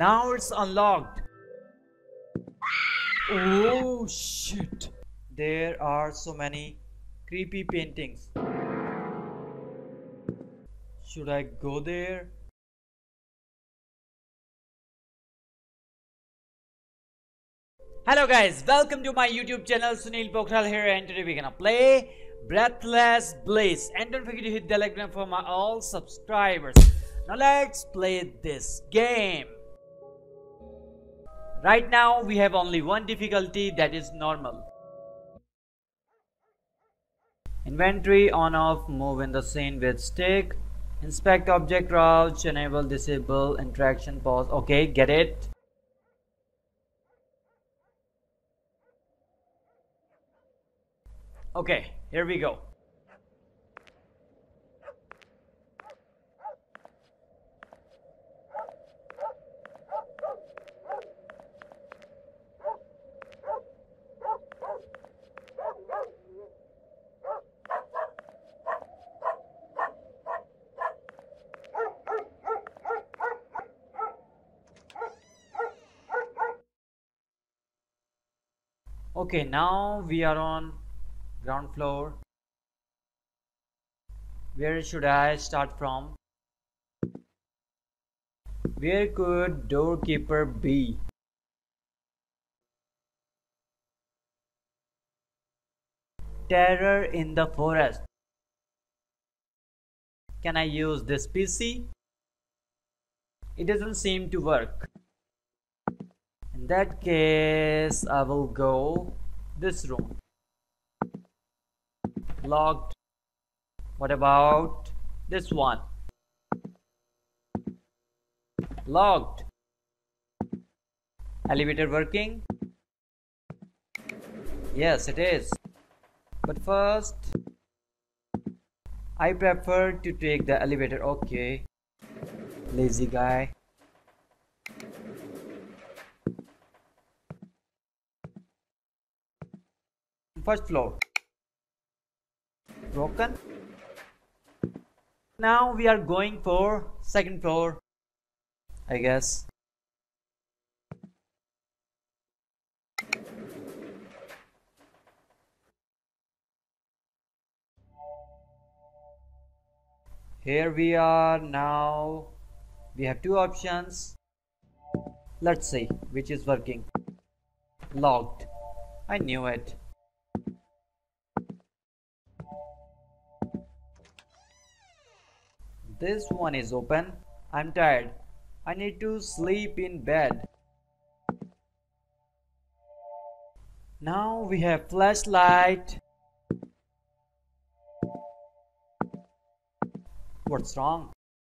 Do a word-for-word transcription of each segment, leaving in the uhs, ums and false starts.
Now it's unlocked. Oh shit. There are so many creepy paintings. Should I go there? Hello guys, welcome to my YouTube channel. Sunil Pokhriyal here, and today we're gonna play Breathless Bliss. And don't forget to hit the like button for my all subscribers. Now let's play this game. Right now we have only one difficulty, that is normal. Inventory on off, move in the scene with stick, inspect object, crouch, enable, disable, interaction, pause. Okay, get it. Okay, here we go. Okay, now we are on ground floor. Where should I start from? Where could doorkeeper be? Terror in the forest. Can I use this P C? It doesn't seem to work. In that case, I will go this room. Locked. What about this one? Locked. Elevator working? Yes, it is. But first, I prefer to take the elevator. Okay. Lazy guy. First floor. Broken. Now we are going for second floor, I guess. Here we are now. We have two options. Let's see which is working. Locked. I knew it. This one is open. I'm tired. I need to sleep in bed. Now we have flashlight. What's wrong?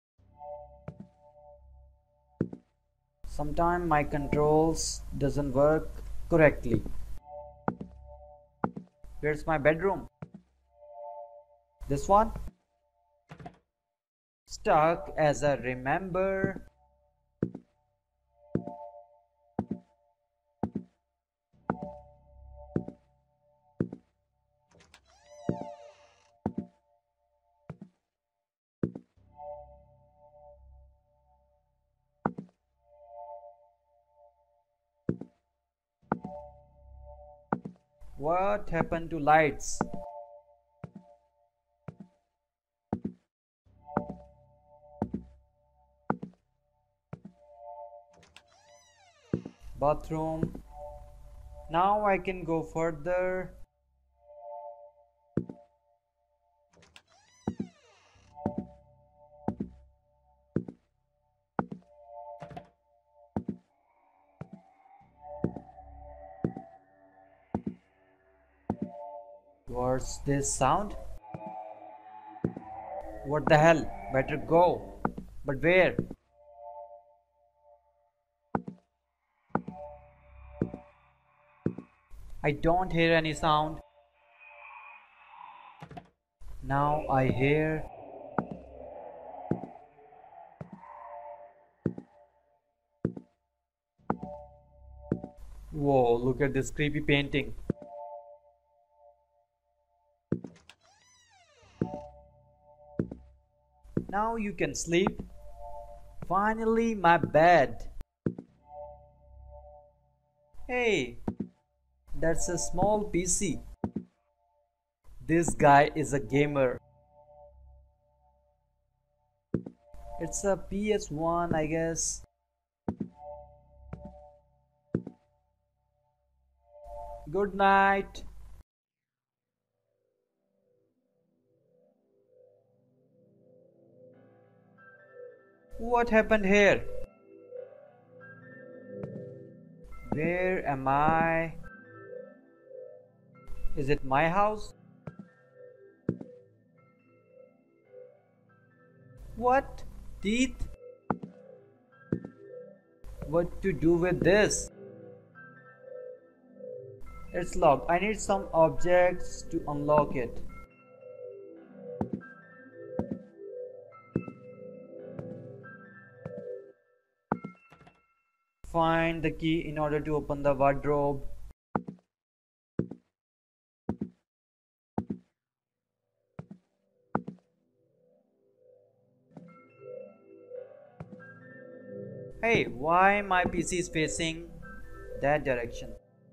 Sometimes my controls doesn't work correctly. Where's my bedroom? This one? Stuck as I remember. What happened to lights? Bathroom. Now I can go further. What's this sound? What the hell? Better go. But where? I don't hear any sound. Now I hear. Whoa, look at this creepy painting. Now you can sleep. Finally, my bed. Hey, that's a small P C. This guy is a gamer. It's a P S one, I guess. Good night. What happened here? Where am I? Is it my house? What? Teeth? What to do with this? It's locked. I need some objects to unlock it. Find the key in order to open the wardrobe. Hey, why my P C is facing that direction?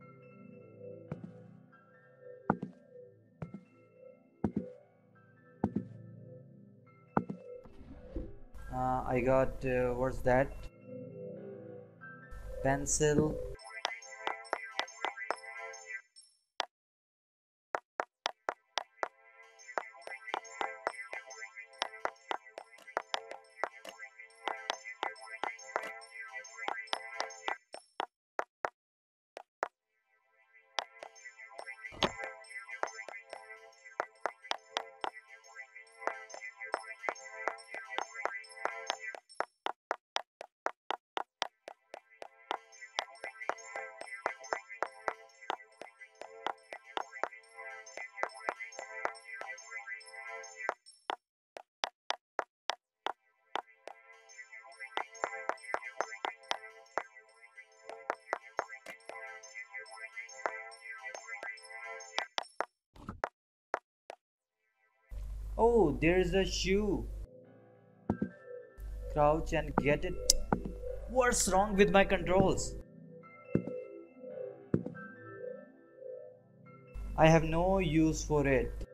Uh, I got, uh, what's that? Pencil. Oh, there's a shoe. Crouch and get it. What's wrong with my controls? I have no use for it.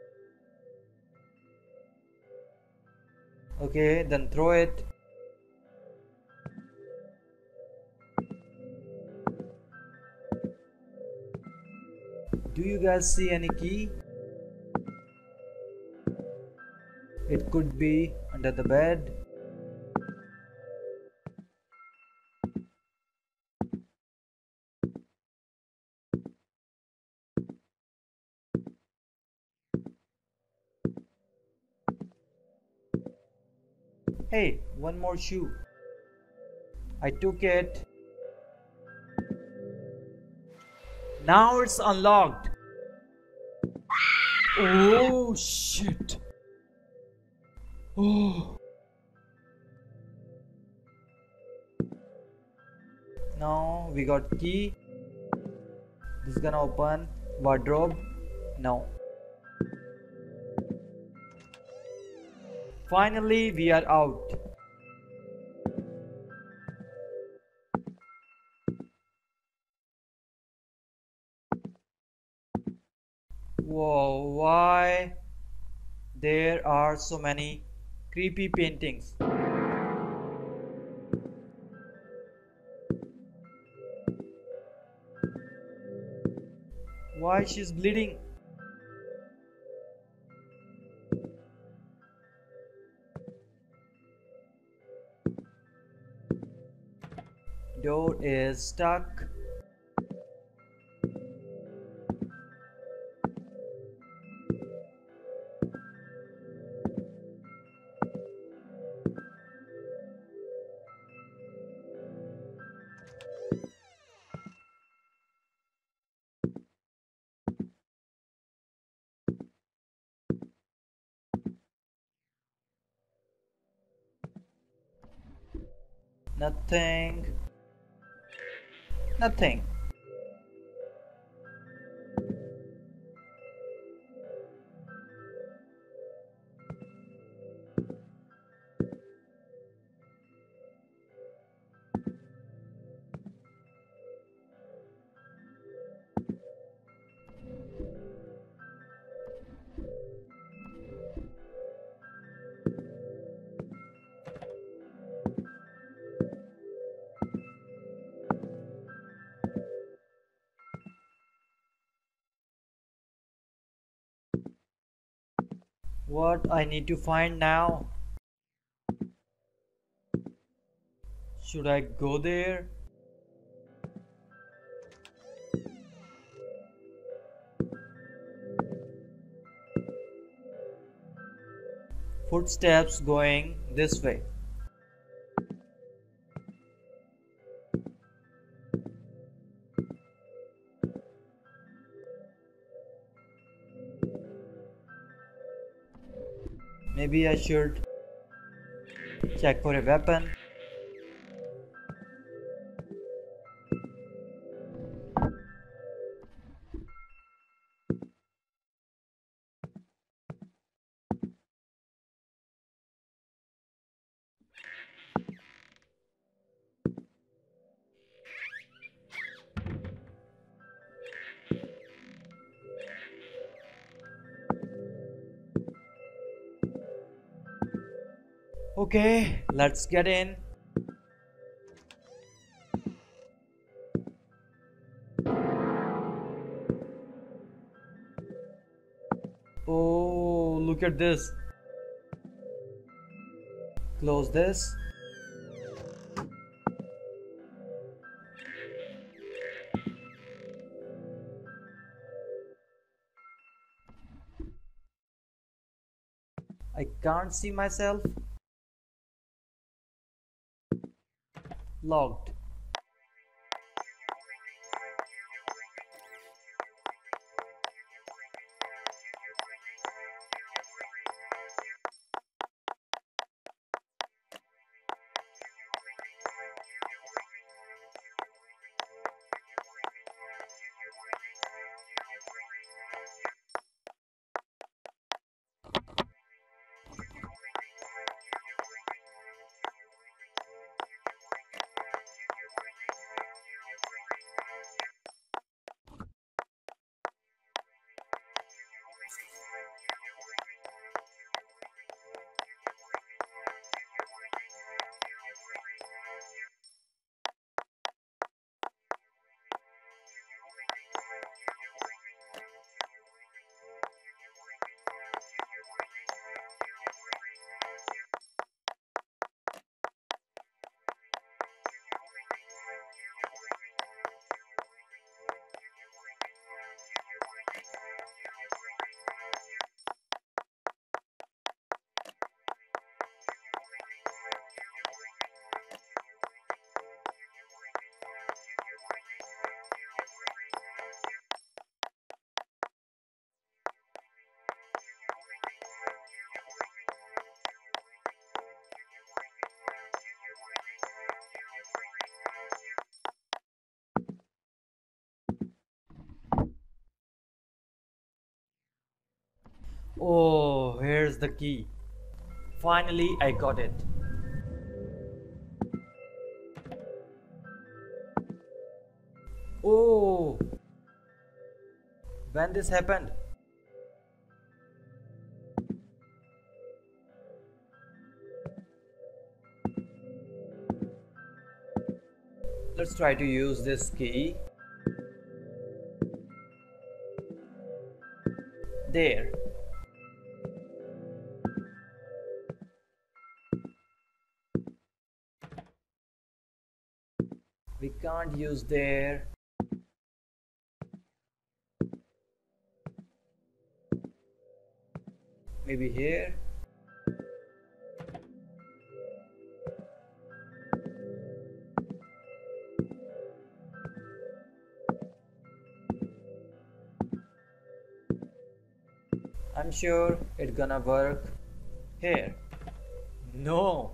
Okay, then throw it. Do you guys see any key? It could be under the bed. Hey, one more shoe. I took it. Now it's unlocked. Oh shit. Oh. Now we got key. This is gonna open wardrobe. No. Finally we are out. Whoa, why there are so many creepy paintings? Why she's bleeding? Door is stuck. Nothing. Nothing. What I need to find now? Should I go there? Footsteps going this way. Maybe I should check for a weapon. Okay, let's get in. Oh, look at this. Close this. I can't see myself. Locked. Oh, here's the key. Finally, I got it. Oh, when this happened? Let's try to use this key. There. We can't use there. Maybe here. I'm sure it's gonna work here. No.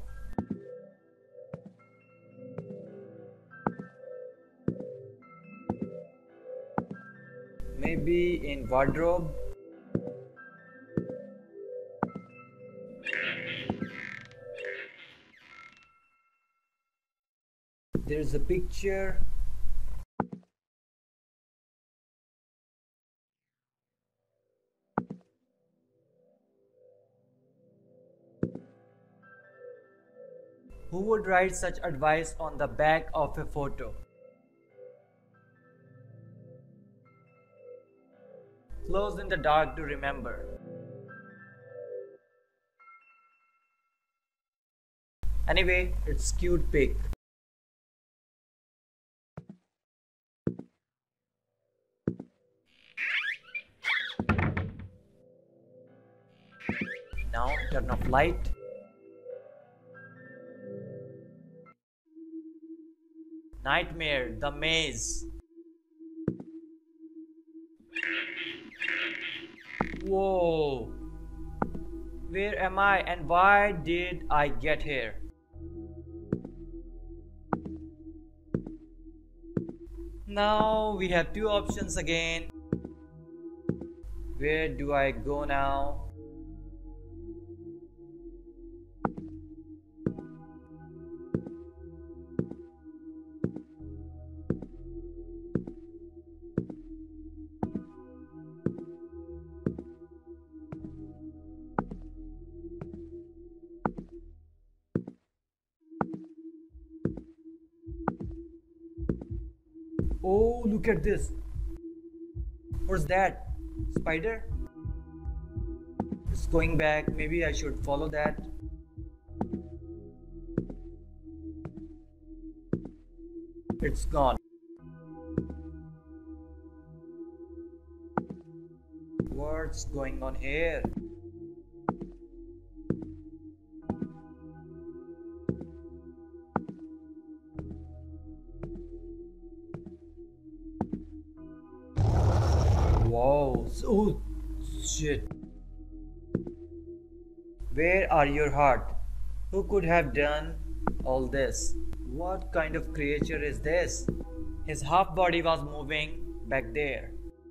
Maybe in wardrobe. There's a picture. Who would write such advice on the back of a photo? Close in the dark to remember. Anyway, it's cute pic. Now turn off light. Nightmare, the maze. Whoa. Where am I and why did I get here? Now we have two options again. Where do I go now? Oh, look at this. What's that? Spider? It's going back. Maybe I should follow that. It's gone. What's going on here? Wow, so shit. Where are your heart? Who could have done all this? What kind of creature is this? His half body was moving back there.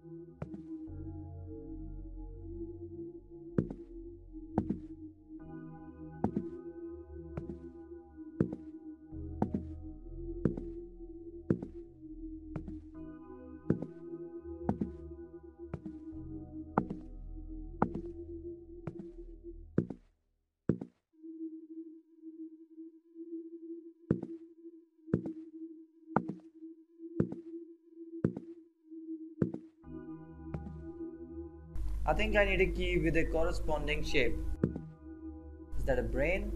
I think I need a key with a corresponding shape. Is that a brain?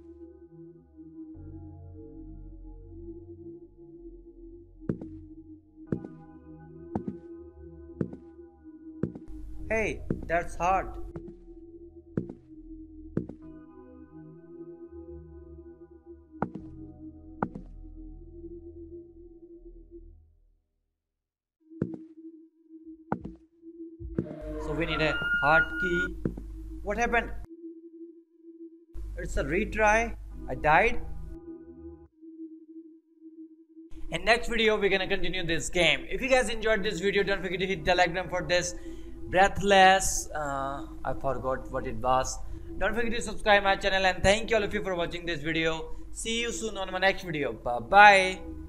Hey, that's hard. So we need a hard key. What happened? It's a retry. I died. In next video we're gonna continue this game. If you guys enjoyed this video, don't forget to hit the like button for this Breathless. Uh, I forgot what it was. Don't forget to subscribe my channel, and thank you all of you for watching this video. See you soon on my next video. Bye bye.